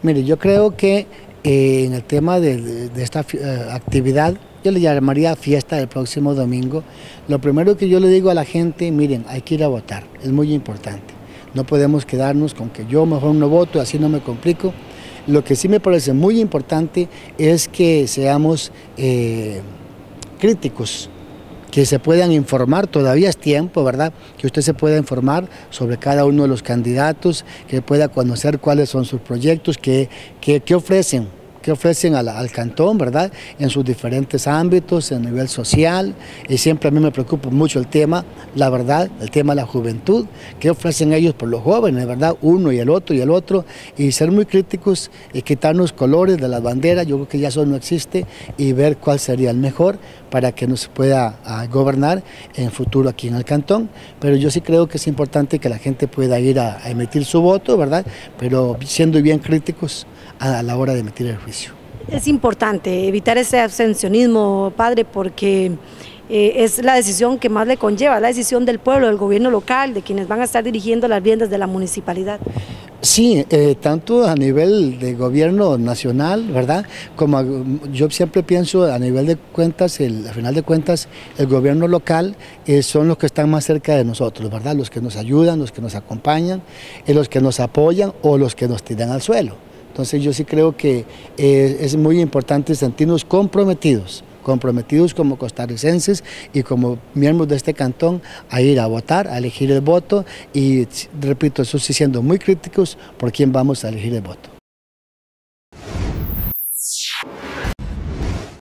Mire, yo creo que en el tema de esta actividad, yo le llamaría fiesta del próximo domingo. Lo primero que yo le digo a la gente, miren, hay que ir a votar, es muy importante. No podemos quedarnos con que yo mejor no voto, así no me complico. Lo que sí me parece muy importante es que seamos críticos, que se puedan informar, todavía es tiempo, ¿verdad? Que usted se pueda informar sobre cada uno de los candidatos, que pueda conocer cuáles son sus proyectos, qué ofrecen al cantón, ¿verdad? En sus diferentes ámbitos, a nivel social, y siempre a mí me preocupa mucho el tema, la verdad, el tema de la juventud, qué ofrecen ellos por los jóvenes, ¿verdad? Uno y el otro, y ser muy críticos, y quitarnos colores de las banderas, yo creo que ya eso no existe, y ver cuál sería el mejor para que nos pueda gobernar en futuro aquí en el cantón. Pero yo sí creo que es importante que la gente pueda ir a emitir su voto, ¿verdad? Pero siendo bien críticos a la hora de emitir el juicio. Es importante evitar ese abstencionismo, padre, porque es la decisión que más le conlleva, la decisión del pueblo, del gobierno local, de quienes van a estar dirigiendo las riendas de la municipalidad. Sí, tanto a nivel de gobierno nacional, ¿verdad? Como yo siempre pienso a nivel de cuentas, al final de cuentas, el gobierno local son los que están más cerca de nosotros, ¿verdad? Los que nos ayudan, los que nos acompañan, los que nos apoyan o los que nos tiran al suelo. Entonces yo sí creo que es muy importante sentirnos comprometidos como costarricenses y como miembros de este cantón a ir a votar, a elegir el voto y repito, eso sí siendo muy críticos por quién vamos a elegir el voto.